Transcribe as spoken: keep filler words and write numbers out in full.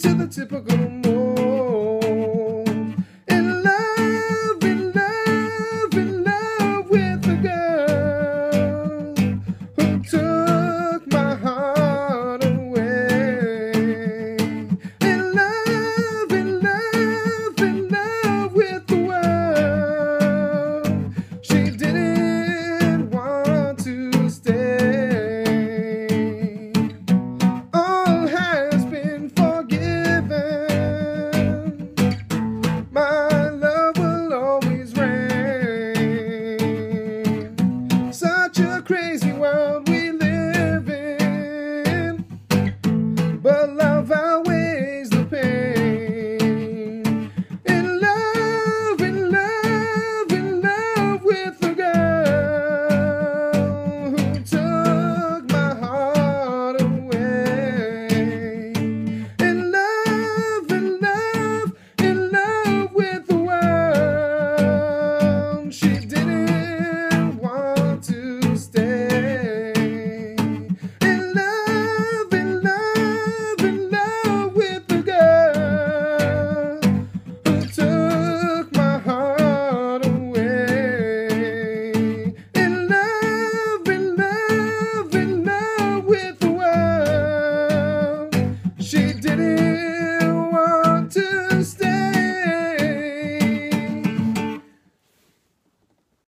to the typical mold. In love, in love, in love with a girl who took my heart away. In love, in love, in love with the world. She didn't want to stay. All has been forgiven. My love will always reign. Such a crazy world we live in, but love out